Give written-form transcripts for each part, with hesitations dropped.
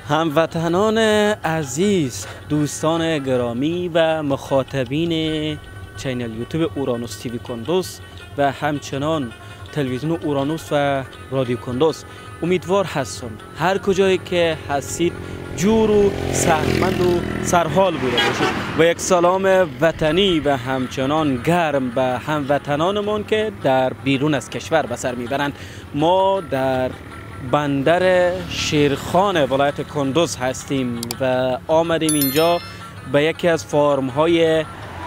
هموطنان عزیز، دوستان گرامی و مخاطبین چینل یوتیوب اورانوس تیوی کندوز و همچنان تلویزیون اورانوس و رادیو کندوز، امیدوار هستم هر کجایی که هستید جور و صحتمند و سرحال بوده باشید و یک سلام وطنی و همچنان گرم به هموطنانمون که در بیرون از کشور به سر میبرند. ما در بندر شیرخان ولایت کندوز هستیم و آمدیم اینجا به یکی از فارم های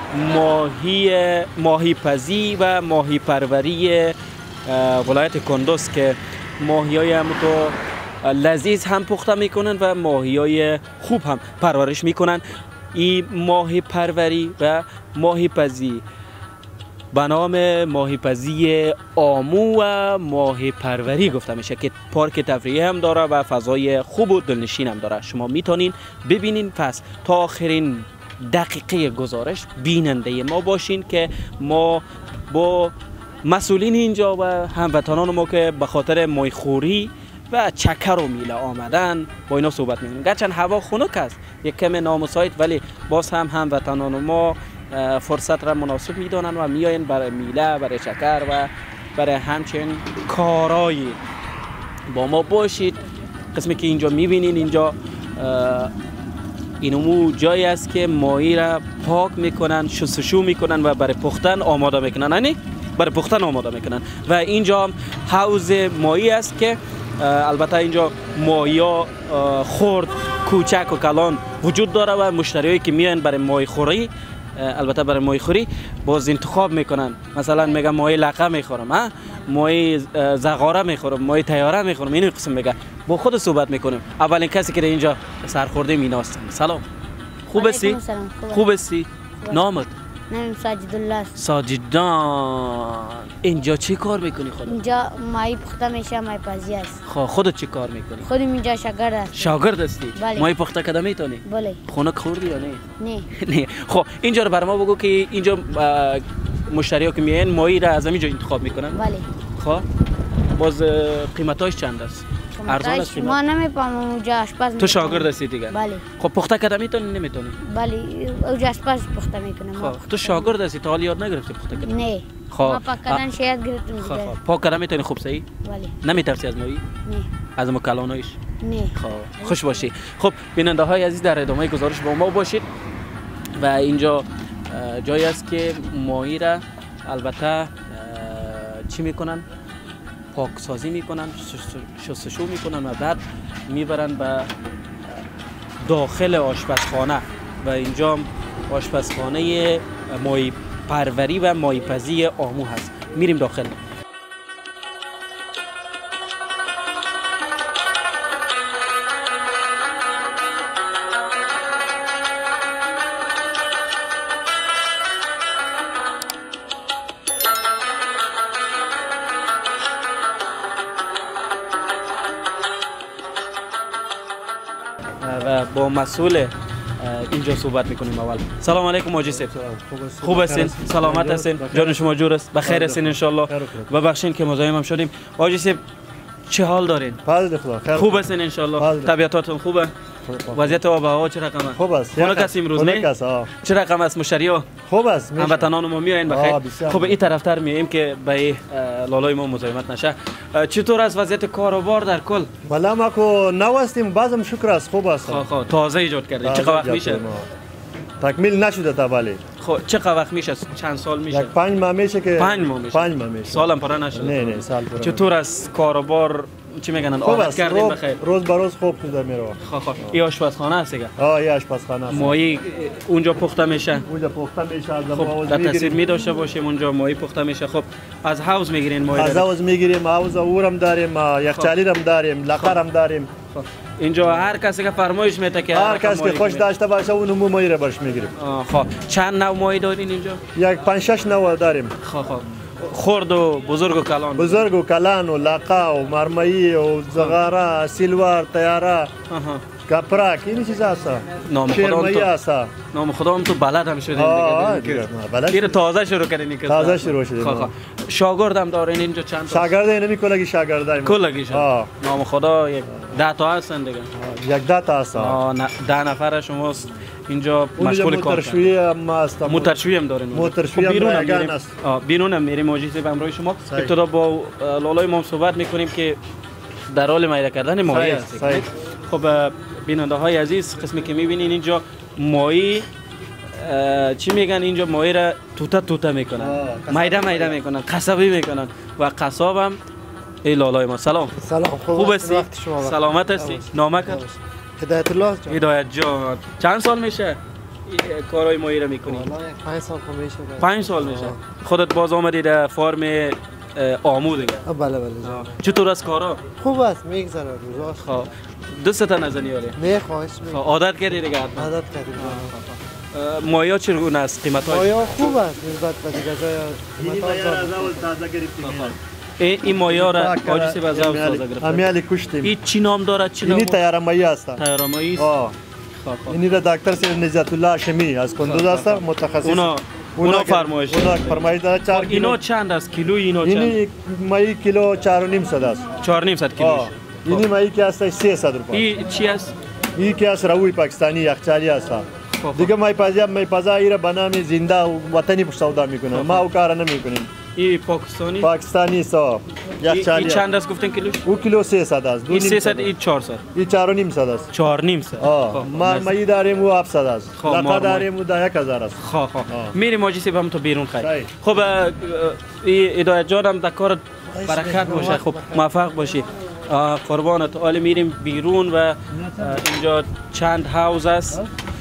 ماهی پزی و ماهی پروری ولایت کندوز که ماهی های هم تو لذیذ هم پخته میکنن و ماهی های خوب هم پرورش میکنن. این ماهی پروری و ماهی پزی به نام ماهی پزی آمو و ماهی پروری گفته میشه که پارک تفریحی هم داره و فضای خوب و دلنشین هم داره. شما میتونین ببینین. پس تا آخرین دقیقه گزارش بیننده ما باشین که ما با مسئولین اینجا و هموطنان ما که به خاطر ماهیخوری و چکر و میله آمدن با اینا صحبت میکنیم. گرچند هوا خنک است یک کم نامساعد، ولی باز هم هموطنان ما فرصت را مناسب میدانند و میاین برای میله، برای چکر و برای همچنین کارایی. با ما باشید. قسمی که اینجا میبینین اینجا اینمو جایی است که ماهی را پاک میکنن، شستشو میکنن و برای پختن آماده میکنن. برای پختن آماده میکنن و اینجا حوض ماهی است که البته اینجا ماهی ها خرد، کوچک و کلان وجود داره و مشتریایی که میان برای ماهی خوری، البته برای ماهی خوری باز انتخاب میکنن. مثلا میگم ماهی لقه میخورم، ماهی زغاره میخورم، ماهی تیاره میخورم. این قسم میگه با خود صحبت میکنیم. اولین کسی که اینجا سرخورده ایناست. سلام، خوب هستی؟ خوب هستی؟ نامت؟ نام ساجد الله. ساجدان. اینجا چی کار میکنی خودت؟ اینجا ماهی پخته میشه، ماهی پزی است. خودت چی کار میکنی؟ خودم اینجا شاگرد هستم. شاگرد هستی؟ بله. ماهی پخته کده میتونی؟ بله. خنک خوردی یا نه؟ نه. نه. خب اینجا رو بر ما بگو که اینجا مشتری ها که میان ماهی را از اینجا انتخاب میکنن؟ بله. خب باز قیمتاش چند است؟ ارزان است قیمت؟ ما نمیفهمم اونجا آشپز. تو شاگرد هستی دیگه؟ بله. خب پخته کده میتونی نمیتونی؟ بله، اونجا آشپز پخته میکنه. خب تو شاگرد هستی، تا حال یاد نگرفتی پخته کده؟ نه. خب ما پاک کردن شاید گرفتم. خب پاک کردن میتونی خوب صحیح؟ بله. نمیترسی از ماهی؟ نه. از مکلانایش؟ نه. خب خوش باشی. خب بیننده های عزیز در ادامه گزارش با ما باشید و اینجا جایی است که ماهی را البته چی میکنن؟ پاکسازی میکنن، شستشو میکنن و بعد میبرن به داخل آشپزخانه و اینجا آشپزخانه ماهی پروری و ماهی پزی آمو هست. میریم داخل. و با مسئول اینجا صحبت میکنیم. اول سلام علیکم حاجی صاحب. خوب هستین؟ سلامت هستین؟ جان شما جور است؟ بخیر هستین ان شاء الله؟ ببخشید که مزاحم شدیم. حاجی صاحب چه حال دارین؟ خوب هستین ان شاء الله؟ طبیعتاتون خوبه؟ وضعیت آب و هوا چه رقمه؟ خوب است. خنک است امروز نه؟ چه رقم است مشتری‌ها؟ خوب است. هموطنان ما میاین بخیر. خب این طرفتر میایم که به لالای ما مزاحمت نشه. چطور است وضعیت کاروبار در کل؟ والا ما کو نو هستیم، بازم شکر است، خوب است. خب تازه ایجاد کردید. چقدر وقت میشه؟ تکمیل نشده تا ولی. خب چقدر وقت میشه؟ چند سال میشه؟ یک 5 ماه میشه که 5 ماه میشه. 5 ماه میشه. سالم پره نشده. نه سال پره. چطور است کاروبار؟ چی میگن عادت کردیم بخیر؟ روز به روز خوب شده میره. خب این آشپزخانه است دیگه؟ این آشپزخانه است. ماهی اونجا پخته میشه؟ اونجا پخته میشه. از خب در تصویر می داشته باشیم اونجا ماهی پخته میشه. خب از حوض میگیرین ماهی؟ از حوض میگیریم، حوض اورم داریم، یخچالی هم داریم، لقر هم داریم. اینجا هر کسی که فرمایش میده که هر کسی که خوش داشته باشه اون ماهی را برش میگیریم. خب چند نوع ماهی دارین اینجا؟ یک 5-6 نوع داریم. خب خرد و بزرگ و کلان بزرگ و کلان و لقا و مرمایی و زغاره سیلور تیاره کپرک این چیز هست شیرمایی هست نام خدا هم تو بلد هم شدین دیگه بلد تازه شروع کردین تازه شروع شدین شاگرد هم دارین اینجا چند تا شاگرد اینمی کلگی شاگردای کلگی شد نام خدا یک 10 تا هستن دیگه یک 10 تا هست 10 نفر شماست اینجا مشغول کار موترشویی هم هست موترشویی هم دارین موترشویی هم رایگان است بیرون هم میریم موجی به همراه شما ابتدا با لالای ما صحبت میکنیم که در حال میده کردن ماهی است خب بیننده های عزیز قسمی که میبینین اینجا ماهی چی میگن اینجا ماهی را توته میکنن میده میکنن قصبی میکنن و قصاب هم ای لالای ما سلام خوب هستی سلامت هستی نامه کن هدایت جان چند سال میشه کارهای ماهی را میکنی 5 سال میشه 5 سال میشه خودت باز آمدی در فارم آمو دیگه بله چطور است کارا خوب است میگذره روزاش خب دوست تا نزنی آره نه خواهش عادت کردی دیگه عادت کردیم مایا چگونه است قیمتاش مایا خوب است نسبت به دیگه جای این مایا را زول تازه گرفتیم این مایا را آجیسی به زول تازه گرفتیم امیالی کشتیم این چی نام دارد چی نام این تیاره مایی است تیاره مایی این را دکتر سید نجات الله هاشمی از کندوز است متخصص اونا فرمایش داره 4 کیلو اینا چند است کیلو اینا چند این مایی کیلو 4.5 است 4.5 کیلو این مایی که است 300 روپیه این چی است این که است روی پاکستانی یخچالی است دیگه مای پازا ایرا بنام زنده وطنی سودا میکنه ما او کار نمیکنیم این پاکستانی است یخچالی چند است گفتن کیلو او کیلو 300 است این 300 این 400 این 4.5 است 4.5 ما مایی داریم او 700 است لقا داریم او 1000 است میریم ماجیسی به هم تو بیرون خیر خب هدایت جان هم در کار برکت باشه خب موفق باشی قربانت حالا میریم بیرون و اینجا چند هاوز است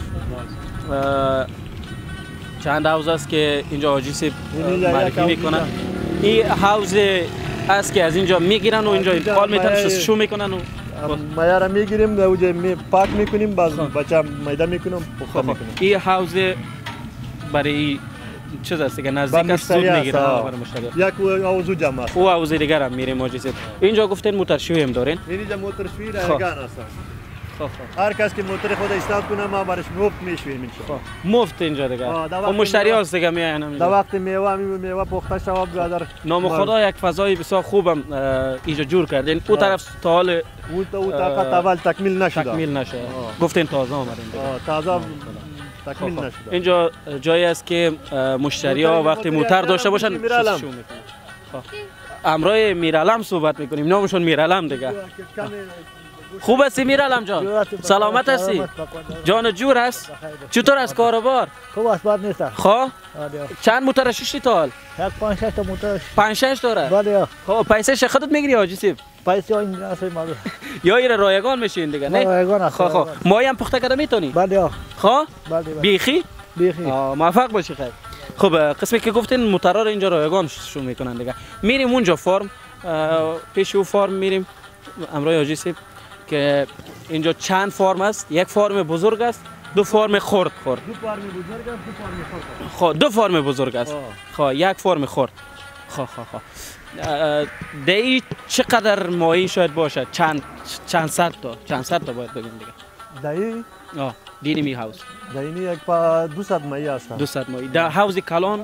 که اینجا آجیسی معرفی میکنن این هاوز است که از اینجا میگیرن و اینجا انتقال میتن شو میکنن و مایا را میگیریم و اونجا پاک میکنیم باز بچه میده میکنم پخته میکنیم این هاوز برای چیز است که نزدیک است سود میگیرن برای مشتری یک حوض جمع است او حوض دیگر هم میریم آجیسی اینجا گفتن موترشویی هم دارین اینجا موترشویی رایگان است هر کس که موتر خود استاد کنه ما برش مفت میشویم انشاءالله مفت اینجا دیگه و مشتری هاست دیگه میاین در وقت میوه پخته شود برادر نام خدا یک فضای بسیار خوبم اینجا جور کردین اون طرف تا حال اون طاقت اول تکمیل نشده گفتین تازه آمدین تازه تکمیل نشده اینجا جایی است که مشتری ها وقتی موتر داشته باشن شو میکنن امرای میرالم صحبت میکنیم نامشون میرالم دیگه خوب هستی میرالم جان سلامت هستی جان جور است چطور است کاروبار خوب است بد نیست خب چند موتر ششتی تا حال 5-6 تا موتر 5-6 داره بله خب پیسه خودت میگیری حاجی سیب پیسه این اصل مالو یا ایره رایگان میشین دیگه نه رایگان است خب ماهی هم پخته کرده میتونی بله خب بله بیخی موفق باشی خیر خب قسمی که گفتین موترا رو اینجا رایگان شو میکنن دیگه میریم اونجا فرم پیش او فرم میریم امرای حاجی سیب که اینجا چند فرم است یک فرم بزرگ است دو فرم خرد دو فرم بزرگ است دو فرم خرد خب دو فرم بزرگ است خب یک فرم خرد خب دی چقدر ماهی شاید باشه چند صد تا باید بگیم دیگه دینی می هاوس دینی یک 200 ماهی است 200 ماهی در هاوس کلان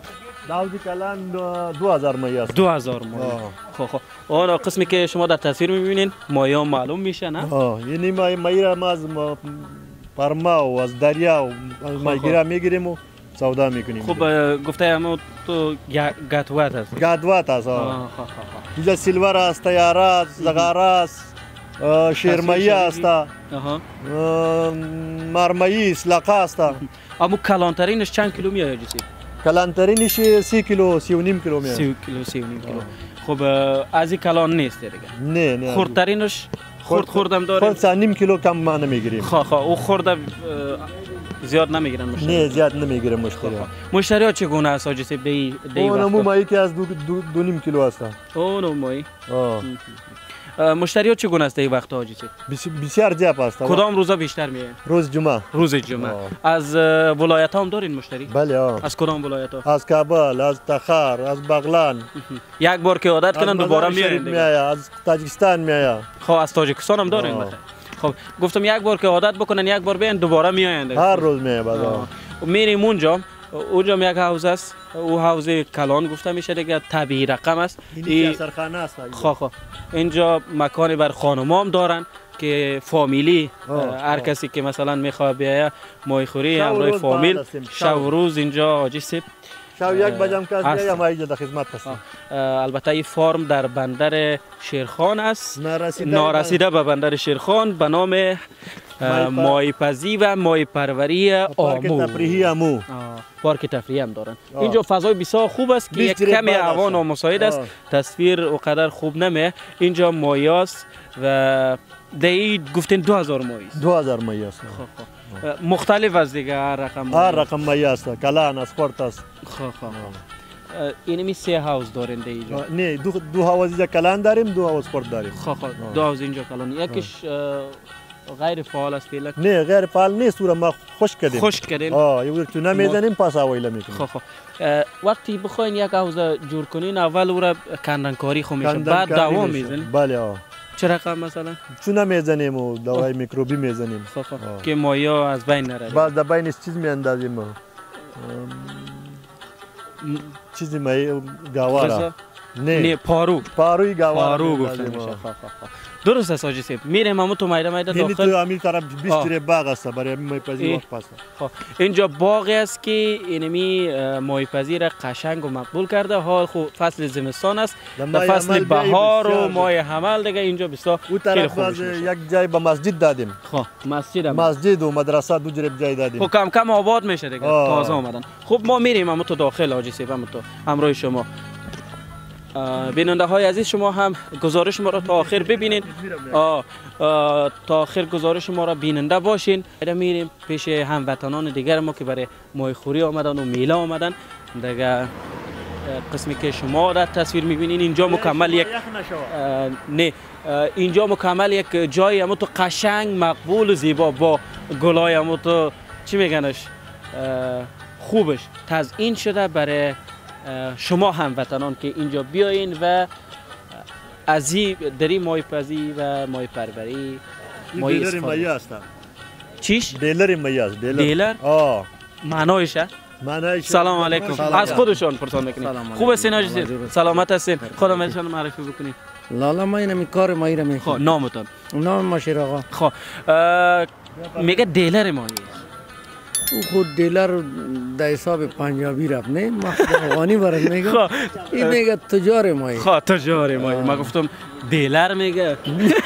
2000 ماهی است 2000 ماهی خب اون قسمی که شما در تصویر میبینین ماهی ها معلوم میشه نه یعنی ماهی را ما از پرما و از دریا و ماهیگیرا میگیریم و سودا میکنیم خب گفته همون تو گاتوات است گاتوات است اینجا سیلور است تیاره است زغاره است شیرمایی است مرمایی است لقا است اما کلانترینش چند کیلو میاد جسی کلانترینش 3 کیلو 3.5 کیلو میاد 3 کیلو 3.5 کیلو خب از این کلان نیست دیگه نه خردترینش خوردم داره خرد 3.5 کیلو کم ما نمیگیریم خب او خورده زیاد نمیگیرن مشتری نه زیاد نمیگیرن مشتری ها چگونه است حاجی سیب دی اون مو مایی که از 2.5 کیلو است اون مایی مشتری ها چگونه است این وقت حاجی صاحب؟ بسیار زیاد است. کدام روزا بیشتر میایین؟ روز جمعه. روز جمعه. از ولایت ها هم دارین مشتری؟ بله. از کدام ولایت ها؟ از کابل، از تخار، از بغلان. یک بار که عادت کنن دوباره میایین. از تاجیکستان میاید. خب از تاجیکستان هم دارین بخیر. خب گفتم یک بار که عادت بکنن یک بار بیان دوباره میایند. هر روز میاد. میریم اونجا یک حوزه است. او حوزه کلان گفته میشه دیگه، طبیعی رقم است. این سرخانه است. خب اینجا مکانی بر خانم‌ها هم دارن که فامیلی هر کسی که مثلا میخواد بیایه ماهی خوری همراه فامیل شب و روز اینجا حاجی صاحب شب 1 بجه کس بیایه ما اینجا در خدمت هستیم. البته این فارم در بندر شیرخان است، نارسیده به بندر شیرخان به نام ماهی پزی و ماهی پروری آمو. پارک تفریحی آمو. پارک تفریحی هم دارن. اینجا فضای بسیار خوب است که یک کمی هوا نامساعد است، تصویر اونقدر خوب نمیه. اینجا ماهی است و دی گفتین 2000 ماهی است. 2000 ماهی است. مختلف است دیگه هر رقم ماهی است. کلان است، خورد است. اینمی 3 هاوس دارین اینجا؟ نه، دو هاوس اینجا کلان داریم، 2 هاوس خورد داریم. دو هاوس اینجا کلان. یکیش غیر فعال است فعلا؟ نه غیر فعال نیست، او را ما خشک کردیم. خشک کردین؟ یه چونه میزنیم پس اوایل میکنیم. وقتی بخواین یک حوض جور کنین اول او را کندنکاری خو میشه، بعد دوام میزنین؟ بله. چه رقم مثلا؟ چونه میزنیم و دوای میکروبی میزنیم که ماهی‌ها از بین نره. بعد در بینش چیز میاندازیم، چیزی ماهی گواره. نه پاروی گواره. پارو گفته میشه. درست است حاجی صاحب. میریم همون تو میدان داخل. یعنی تو همین طرف 20 باغ است برای ماهی پزی وقت پس. اینجا باغی است که اینمی ماهی پزی را قشنگ و مقبول کرده. حال خوب فصل زمستان است، در فصل بهار و ماه حمل دیگه اینجا بسیار خیلی خوب میشه. یک جای به مسجد دادیم. مسجد و مدرسه دو جای جای دادیم. خب کم کم آباد میشه دیگه، تازه آمدن. خب ما میریم همون تو داخل حاجی صاحب، همون تو همراه شما. بیننده های عزیز شما هم گزارش ما را تا آخر ببینید، تا آخر گزارش ما را بیننده باشین. میریم پیش هموطنان دیگر ما که برای ماهی خوری آمدن و میله آمدن. دیگه قسمی که شما را تصویر میبینین اینجا مکمل یک اینجا مکمل یک جای همون تو قشنگ مقبول و زیبا با گلای همون تو چی میگنش خوبش تزیین شده برای شما هموطنان که اینجا بیاین و از دری ماهی پزی و ماهی پروری ماهی استفاده. ماهی است. چیش؟ دیلر ماهی است. دیلر؟ معنایشه؟ سلام علیکم. از خودشان پرسان میکنید. خوب هستین حاجی؟ سلامت هستین؟ خودتون معرفی بکنید. لالا ما اینم کار ماهی را میکنم. خب نامتون؟ نام ماشیر آقا. خب میگه دیلر ماهی. او خود دیلر در حساب پنجابی رفت، نه ما افغانی برات میگم. این میگه تجار ماهی. خب تجار ماهی. ما گفتم دیلر میگه.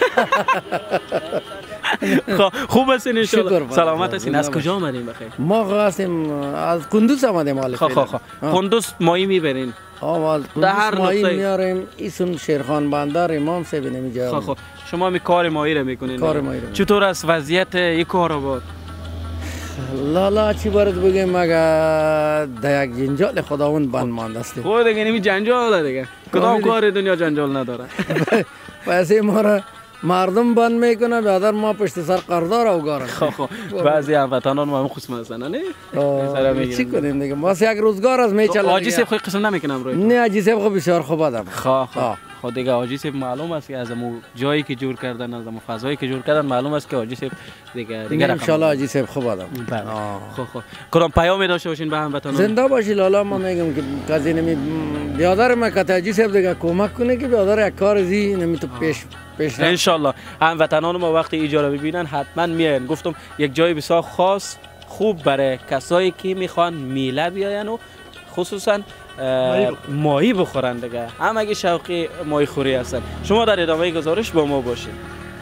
خب خوب هستین ان شاء الله؟ سلامت هستین؟ از کجا آمدین بخیر؟ ما هستیم از کندوز آمدیم حالا. خب کندوز ماهی میبرین؟ از کندوز ماهی میاریم. ایسون شیرخان بندر امام صاحب نمیجا. خب شما می کار ماهی را میکنین؟ کار ماهی را. چطور است وضعیت این کار آباد؟ لالا چی باید بگیم، مگه در یک جنجال خداوند بند مانده است. خود دیگه نمی جنجال دیگه. کدام کار دنیا جنجال نداره. پیسه ما را مردم بند میکنه، بعدا ما پشت سر قرضدار اوگارم. خب بعضی هموطنان ما هم خصم هستن نه؟ چی کنیم دیگه، ما یک روزگار از میچله. حاجی صاحب خود قسم نمیکنم روی؟ نه حاجی صاحب خب بسیار خوب آدم. خود دیگه حاجی صاحب معلوم است که از مو جایی که جور کردن، از مو فضایی که جور کردن معلوم است که حاجی صاحب دیگه ان شاء الله حاجی صاحب خوب آدم. خب کدام پیامی داشته باشین به هموطنان؟ زنده باشی لالا. ما میگم که کسی نمی بیادر ما که حاجی صاحب دیگه کمک کنه که بیادر یک کار زی نمی تو پیش ان شاء الله. هموطنان ما وقتی اجاره ببینن حتما میاین. گفتم یک جای بسیار خاص خوب برای کسایی که میخوان میله بیاین و خصوصا ماهی بخورن دیگه، هم اگه شوقی ماهی خوری هستن. شما در ادامه گزارش با ما باشید.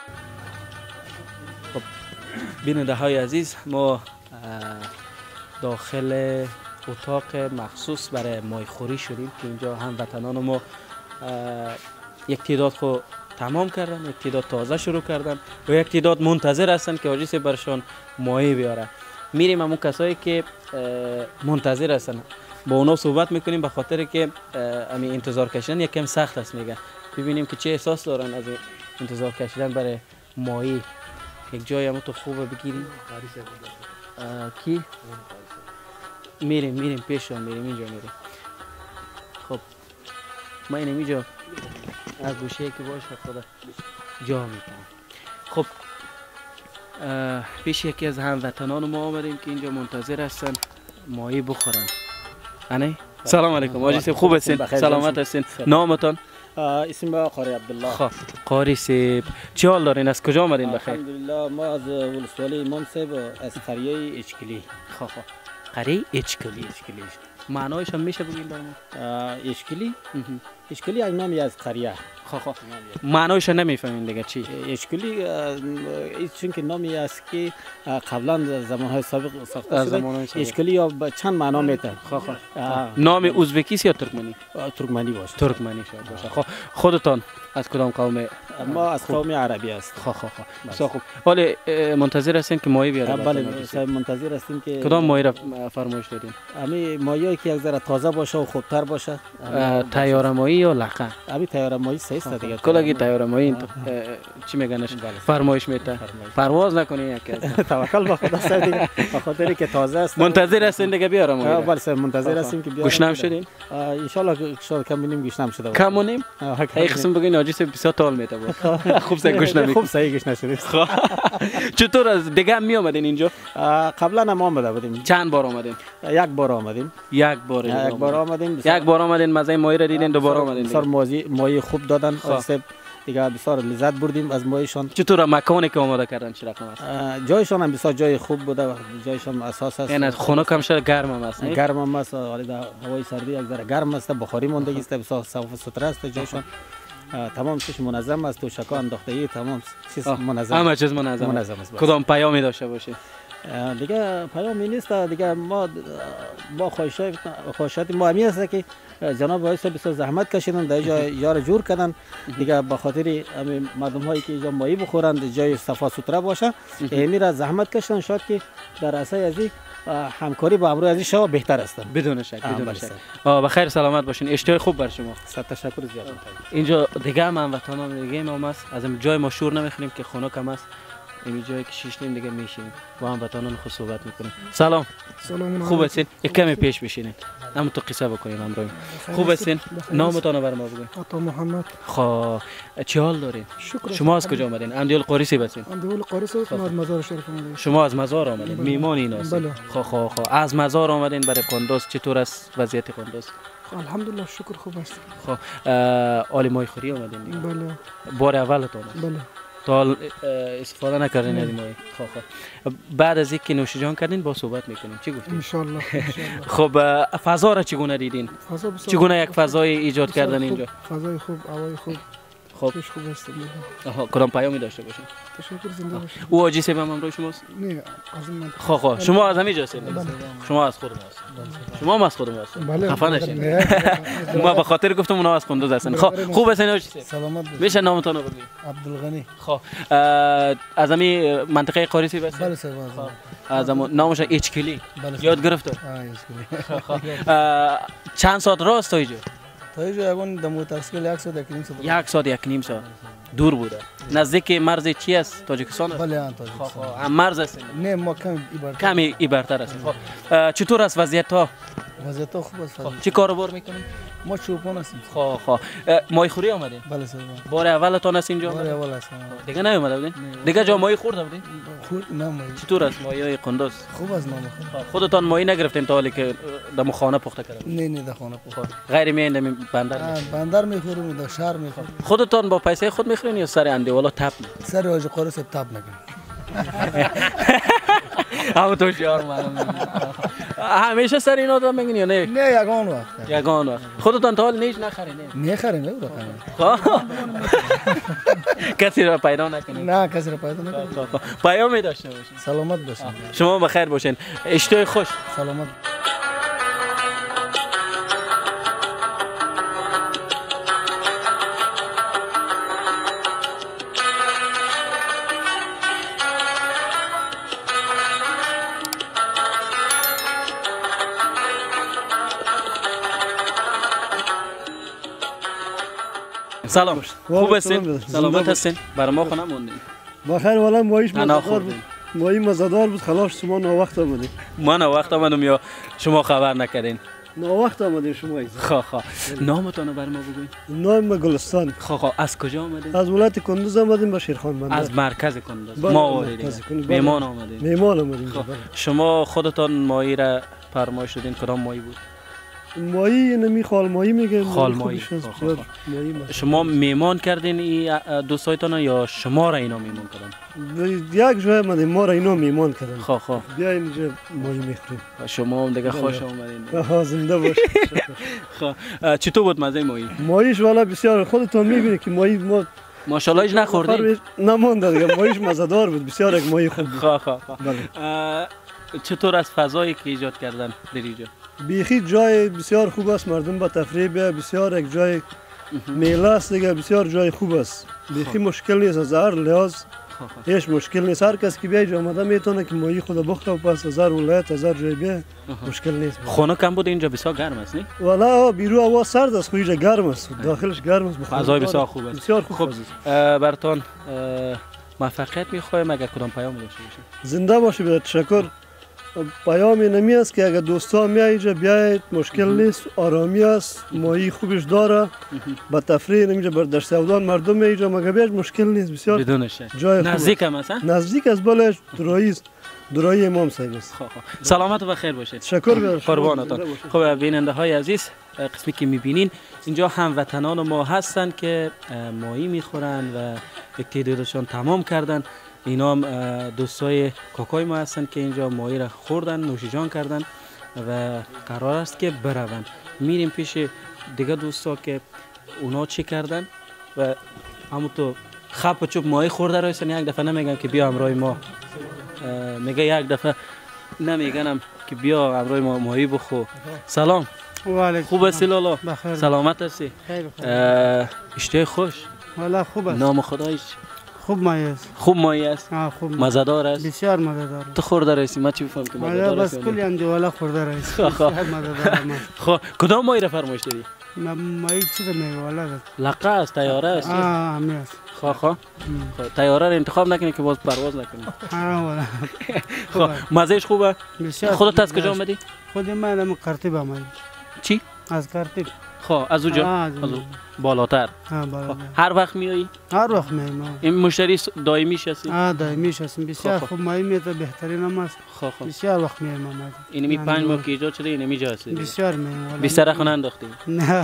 خب بیننده های عزیز، ما داخل اتاق مخصوص برای ماهی خوری شدیم که اینجا هموطنان ما یک تعداد خو تمام کردن، یک تعداد تازه شروع کردن و یک تعداد منتظر هستن که حاجی صاحب برشان ماهی بیاره. میریم همون کسایی که منتظر هستن با اونا صحبت میکنیم، به خاطر که همین انتظار کشیدن یکم سخت است. میگه ببینیم که چه احساس دارن از انتظار کشیدن برای ماهی. یک جایی هم تو خوبه بگیریم. کی؟ میریم پیش میریم اینجا میریم. خب ما اینجا از گوشه که باشه خدا جا میکنم. خب پیش یکی از هموطنان ما آمدیم که اینجا منتظر هستن ماهی بخورن. انه سلام علیکم آجی سیب، خوب هستین؟ سلامت هستین؟ نامتان؟ اسم با قاری عبدالله. خب قاری سیب چی حال دارین؟ از کجا آمدین بخیر؟ الحمدلله ما از ولسوالی امام صاحب از قریه اچکلی. خب قریه اچکلی معنایش هم میشه بگین برام؟ اشکلی یک نامی از قریه. خب معنایش نمیفهمین دیگه چی؟ اشکلی چون که نامی است که قبلا زمانهای سابق ساخته شده. اشکلی یا چند معنا میتن. خب نام ازبکی است یا ترکمنی؟ ترکمنی باشه. ترکمنی شاید باشه. خب خودتان از کدام قوم؟ ما از قوم عربی است. خب بسیار خوب. ولی منتظر هستین که ماهی بیاره؟ بله منتظر هستیم که کدام ماهی را فرمایش دادین؟ همین ماهی که یک ذره تازه باشه و خوبتر باشه. تیاره ماهی یا لقه؟ همین تیاره ماهی سه است دیگه. کلاگی تیاره ماهی چی میگنش؟ فرمایش میته. پرواز نکنین یک توکل به خدا سر دیگه. به خاطری که تازه است. منتظر هستین دیگه بیاره ماهی؟ بله سر منتظر هستیم که بیاره. گشنم شدین؟ ان شاء الله شاید کم بینیم گشنم شده. کم مونیم؟ ای قسم بگین آجی سه بسیار تال میته بود. خوب سه گشنم. خوب صحیح گشنه شدید. چطور از دیگه هم می اومدین اینجا؟ قبلا هم آمده بودیم. چند بار اومدین؟ یک بار آمدیم. یک بار آمدین مزه ماهی را دیدین دوباره اومدین؟ بسیار ماهی خوب دادن. دیگه بسیار لذت بردیم از ماهیشان. چطور مکانی که آماده کردن چه رقم است؟ جایشان هم بسیار جای خوب بوده و جایشان اساس است. یعنی خونه کم شده گرم هم است. گرم هم است ولی هوای سردی یک ذره گرم است، بخاری ماندگی است، بسیار صاف و سوتره است جایشان. تمام چیز منظم است، توشکا انداختگی تمام چیز منظم. همه چیز منظم است. کدام پیامی داشته باشه؟ دیگه پیامی نیست دیگه. ما خواهشات ما همی است که جناب رئیس بسیار زحمت کشیدن در جای جور کردن دیگه به خاطر مردم هایی که اینجا ماهی بخورند جای صفا سوتره باشه. همی را زحمت کشیدن شاید که در اساس از همکاری با امروز از شما بهتر است. بدون شک. بخیر سلامت باشین. اشتهای خوب بر شما. تشکر زیاد. اینجا دیگه هم وطنان دیگه ما است. از این جای مشهور نمیخوریم که خونه کم است. این جایی که شیشتیم دیگه میشینیم با هم وطنان خود صحبت میکنیم. سلام خوب هستین؟ یک کمی پیش بشینید اما تو قصه بکنیم امروز. خوب هستین؟ نامتان رو بر ما بگوین. عطا محمد. خب چی حال دارین؟ شما از کجا آمدین؟ اندیال قاری سیب هستین؟ اندیال قاری سیب از مزار شریف آمدیم. شما از مزار آمدین؟ میمان این هستین؟ بله. خب از مزار آمدین برای قندوز. چطور است وضعیت قندوز؟ الحمدلله شکر خوب است. خب عالی ماهی خوری آمدین دیگه؟ بله. بار اولتون است؟ بله. تا استفاده نکردین از ماهی. خب بعد از اینکه نوش جان کردین با صحبت میکنیم. چی گفتین؟ ان شاء الله. خب فضا را چگونه دیدین؟ چگونه یک فضای ایجاد کردن اینجا؟ فضای خوب، هوای خوب. خب خوب است. کدام پیامی داشته باشین؟ تشکر زنده باشین. او آجی سیب هم امروز شماست؟ نه از من. خب شما از همینجا هستین؟ شما از خودم هستین؟ شما هم از خودم هستین؟ بله. خفه نشین. ما به خاطر گفتم اونا از قندوز هستن. خب خوب هستین آجی سیب؟ سلامت باشید. میشه نامتون رو بگید؟ عبدالغنی. خب از همین منطقه قاری سیب هستین؟ بله سر از نامش اچکلی. یاد گرفته؟ اچکلی. چند ساعت راست تا اینجا؟ تا اینجا یگان دمو تاکسی 1 ساعت 1 ساعت دور بوده. نزدیک مرز چی است؟ تاجیکستان است؟ بله تاجیکستان. مرز است؟ نه ما کمی ایبرتر است. خب چطور است وضعیت ها؟ وضعیت خوب است. چی کاروبار میکنید؟ ما چوپان هستیم. خب ماهی خوری آمدین؟ بله سر. بار اولتون است اینجا؟ بار اول است. دیگه نیومده بودین؟ دیگه جا ماهی خورده بودین؟ نه ماهی. چطور است ماهی های قندوز؟ خوب است نام. خودتان ماهی نگرفتین تا حالی که در خانه پخته کردین؟ نه در خانه پخته. غیر میاین بندر؟ بندر میخوریم در شهر میخوریم. خودتان با پیسه خود میخورین یا سر اندیوالا تپ؟ سر حاج قاری صاحب تپ نکنیم. همون تو شعار معلوم. همیشه سر اینا دارم میگین یا نه؟ نه یگان وقت. خودتان تا حال نیش نخرین؟ نخرین نه رقم. کسی را پیدا نکنین؟ نه کسی را پیدا نکنین. پیامی داشته باشین. سلامت باشین. شما بخیر باشین. اشتهای خوش. سلامت. سلام خوب هستین؟ سلامت هستین؟ برای ما خونه موندین؟ بخیر والا ماییش انا مزدار خوردین؟ بود. مایی مزدار بود خلاص شما ناوقت آمدین. ما وقت آمدم یا شما خبر نکردین؟ ناوقت آمدین شما. خواه نامتان رو برای ما بگوین؟ نام ما گلستان. خواه از کجا آمدین؟ از ولایت کندوز آمدیم به شیرخان بندر. از مرکز کندوز. بله، ما مرکز آمدیم. کندوز. میمان آمدیم. میمان آمدیم. خب بله. شما خودتان ماهی را فرمایش دادین کدام ماهی بود؟ مایی نمی خال مایی میگه. خال مایی. شما میمان کردین این دوستایتان یا شما را اینا میمان کردن؟ یک جای آمدیم ما را اینا میمان کردن. خواه بیاین اینجا مایی میخوریم. شما هم دیگه خوش آمدین. ها زنده باش. خواه چطور بود مزه ماهی؟ ماییش والا بسیار خودتون میبینی که مایی ما ماشاءالله ایش نخوردین؟ نمانده دیگه ماییش مزدار بود بسیار یک مایی خوب بود. خواه بله. چطور از فضایی که ایجاد کردن در اینجا؟ بیخی جای بسیار خوب است مردم با تفریح بیا بسیار یک جای میله است دیگه بسیار جای خوب است بیخی مشکل نیست از هر لحاظ هیچ مشکل نیست هر کس که بیای آمده میتونه که مایی خود بخوره و پس از هر ولایت از هر جای بیا مشکل نیست. خونه کم بود اینجا بسیار گرم است نه؟ والا بیرو هوا سرد است خو اینجا گرم است داخلش گرم است فضای بسیار خوب است. بسیار خوب است. براتون موفقیت میخوایم اگر کدام پیام داشته باشید. زنده باشی به تشکر. پیامی نمی است که اگر دوستا میای اینجا بیاید مشکل نیست آرامی است مایی خوبش داره با تفریح نمیشه بر دشت سودان مردم می اینجا مگه بیاید مشکل نیست بسیار بدون شک جای نزدیک هم است نزدیک از بالش درایی امام صاحب است. سلامت و بخیر باشید. تشکر قربانتان. خب بیننده های عزیز قسمی که میبینین اینجا هموطنان ما هستند که ماهی میخورن و یک تعدادشان تمام کردن. اینا هم دوستای کاکای ما هستن که اینجا ماهی را خوردن نوشیجان کردن و قرار است که بروند. میریم پیش دیگه دوستا که اونا چی کردن و همونطور خپ و چوب ماهی خورده رایستن. یک دفعه نمیگن که بیا همراه ما میگه یک دفعه نمیگنم که بیا همراه ما ماهی بخور. سلام خوب هستی لالا؟ سلامت هستی؟ اشتهای خوش؟ والا خوب است. نام خدایش خوب مایی است. خوب مایی است؟ خوب مزدار است؟ بسیار مزدار. تو خورده رایستی؟ من چی بفهم که مزدار است؟ بس کلی هم دیوالا خورده رایستی. بسیار مزدار است. خب کدام مایی را فرمایش دادی؟ مایی چی را میگه والا است؟ لقه است؟ تیاره است؟ همی است. خب تیاره را انتخاب نکنی که باز پرواز نکنی. والا. خب مزهش خوبه؟ بسیار. خودت از کجا آمدی؟ خود من هم قرطیب آمدیم. چی؟ از قرطیب. خب از اونجا؟ از بالاتر؟ بالاتر. هر وقت میایی؟ هر وقت میایم. این مشتری دائمیش هستی؟ دائمیش هستیم. بسیار خوب مایی میاد بهترین هم است. بسیار وقت میایم آمد. اینمی 5 ماه که ایجاد شده اینمی جا هستی؟ بسیار میایم. بیشتر خونه انداختی؟ نه.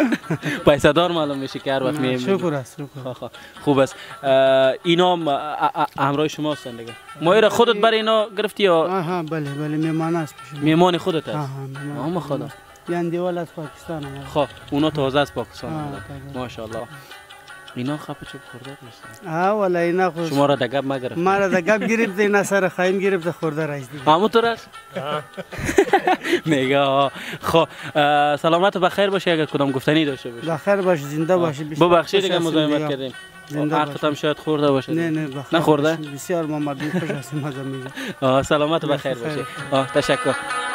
پیسه دار معلوم میشه که هر وقت میایم. شکر است. خوب است. اینا همراه شما هستن دیگه. ماهی را خودت برای اینا گرفتی یا؟ بله میمان است. میمان خودت است؟ ما خدا. یان دیوال از پاکستان آمد. خب اونا تازه از پاکستان آمد. ماشاءالله. اینا خب چه خورده نیست. والا اینا خود شما را دگاب ما گرفت. ما را دگاب گرفت اینا سر خایم گرفت خورده رایست. همونطور است؟ میگه خب سلامت و بخیر باشه اگر کدام گفتنی داشته باشه. بخیر باش زنده باشی. ببخشید دیگه مزاحمت کردیم. حرفت هم شاید خورده باشه. نه نخورده؟ بسیار ما مردم خوش هستیم مزه میگه. سلامت و بخیر باشه. تشکر.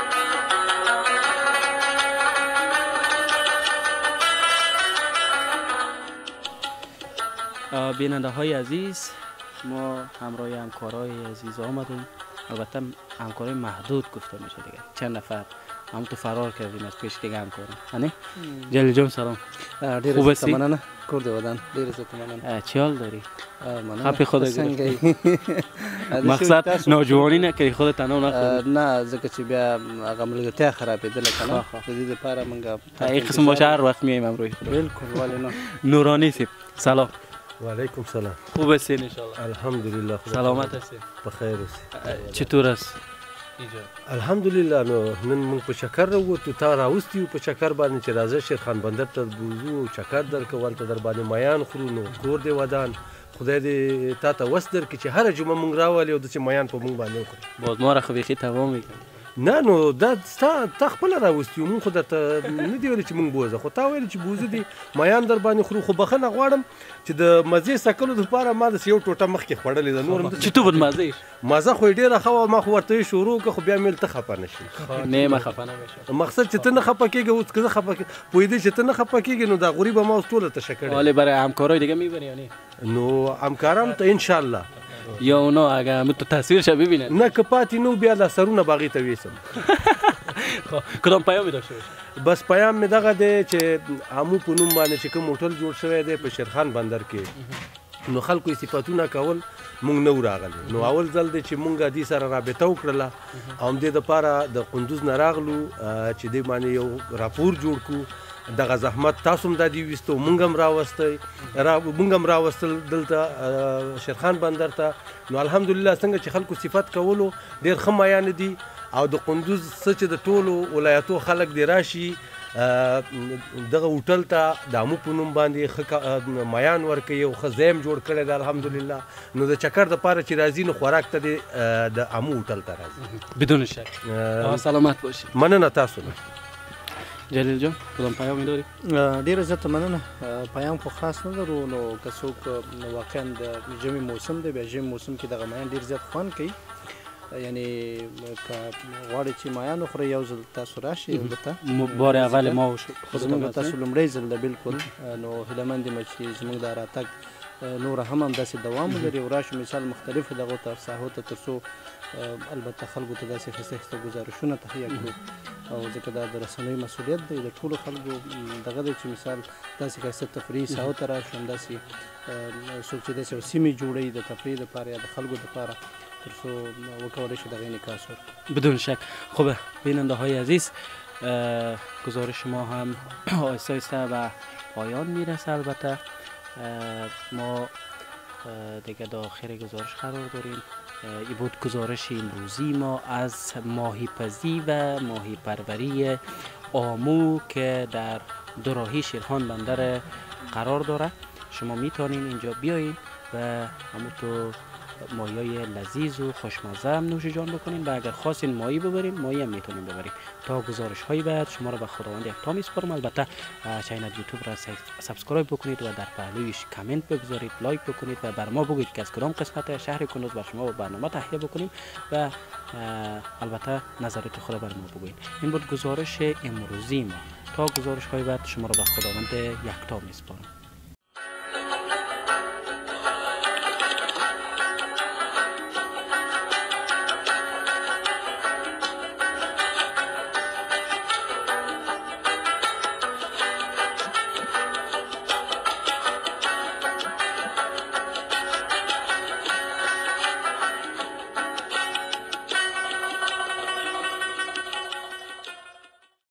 بیننده های عزیز ما همراه همکارای عزیز آمدیم. البته همکارای محدود گفته میشه دیگه چند نفر هم تو فرار کردیم از پیش دیگه همکارم. هنی جلیل جان سلام. خوب هستی؟ مننه کرده ودن دیر است مننه. چی حال داری؟ خپی خود گرفتی؟ مقصد نوجوانی نه که خود تنها نخوری؟ نه ځکه چې بیا هغه ملګرتیا خرابېدله کنه د دې لپاره موږ این قسم باشه هر وقت میایم امروز. بالکل ولی نه. نورانی سیب سلام. و علیکم سلام. خوب هستین ان شاء الله؟ الحمدلله. سلامت هستین؟ بخیر است. چطور است اینجا؟ الحمدلله نن موږ په چکر راووتو تا راوستي په چکر باندې چې راځه شیرخان بندر ته بوزو چکر درکو ولته در باندې میان خورو نو کور دی ودان خدای دې تا ته وس درکړي چې هر جمعه موږ راولي او د چې میان په موږ باندې وکړو. باز ما را خو بیخي تمام میکنه. نه نو دا تا خپله راوستي یو مونږ خو درته نه دي ویلي چې مونږ بوزه خو تا ویلي چې بوزه دي میان در باندې خورو خو بخښنه غواړم چې د مزې سکلو دپاره ما داسې یو ټوټه مخکې خوړلې ده نور چې تو بد مزه خو یې ډېره ښه وه ما خو ورته شروع کړه خو بیا مې ته خفه نه شي نه ما خفه نمیشم مقصد چې ته نه خفه کېږې اوس که زه خفه پوهېدې چې ته نه خفه کېږې نو دا غریبه ما اوس ټوله تشه کړې ولی برای همکارای دیگه میبری یا نه نو همکارانو ته انشاءالله یا اونا اگه تو تصویرش ببینن نه که پاتې نو بیا دا سرونه باغې ته ویسم کدام پیامی داشته باشه بس پیام مې دغه دی چې آمو په نوم باندې چې کوم هوټل جوړ شوی دی په شیرخان بندر کې نو خلکو یې صفتونه کول مونږ نه راغلي نو اول ځل دی چې مونږ دې سره رابطه وکړله او همدې دپاره د قندوز نه راغلو چې دې باندې یو راپور جوړ کړو دغه زحمت تاسو هم دا دې ویستو مونږ هم راوستل دلته شیرخان بندر ته نو الحمدلله څنګه چې خلکو صفت کولو ډېر ښه میان دي او د قندوز څه چې د ټولو ولایتو خلک دې راشي دغه هوټل ته د آمو په نوم باندې ښه میان ورکوي او ښه ځای هم جوړ کړی دی الحمدلله نو د چکر دپاره چې راځي نو خوراک ته د آمو هوټل ته راځي بدون شک سلامت باشی مننه تاسو نه جلیل جان کدام پیامی داری؟ ډیره زیاته مننه پیام خو خاص نه لرو نو که څوک واقعا د ژمي موسم دی بیا ژمي موسم کې دغه میان ډیر زیات خوند کوي یعنی که غواړئ چې مایان وخورئ یو ځل تاسو راشئ البته بار اول ما زموږ تاسو لومړی ځل ده بالکل نو هیلهمند یم چې زموږ دا راتګ نور هم همداسې دوام ولري او راشو مثال مختلفو دغو ته ساحو ته تر څو البته خلکو ته داسې ښایسته ښایسته ګزارشونه تهیه کړو او ځکه دا د رسنیو مسؤلیت دی د ټولو خلکو دغه دی چې مثال داسې ښایسته تفریحي ساحو ته راشو همداسې څوک چې داسې یو سیمې جوړوي د تفریح دپاره یا د خلکو دپاره تر څو وکولی شي دغه انعکاس ورکړي بدون شک خوبه بیننده های عزیز گزارش ما هم آهسته آهسته به پایان میرسه البته ما دیگه داخل گزارش قرار داریم این بود گزارش امروزی ما از ماهی پزی و ماهی پروری آمو که در دوراهی شیرخان بندر قرار داره شما میتونین اینجا بیاین و همونطور ماهیای لذیذ و خوشمزه هم نوش جان بکنین و اگر خواستین ماهی ببرین ماهی هم میتونین ببرین تا گزارش های بعد شما رو به خداوند یکتا میسپارم البته چینل یوتیوب را سابسکرایب بکنید و در پهلویش کامنت بگذارید لایک بکنید و بر ما بگید که از کدام قسمت شهر کندوز بر شما و برنامه تهیه بکنیم و البته نظرات خود بر ما بگوید این بود گزارش امروزی ما تا گزارش های بعد شما رو به خداوند یکتا میسپارم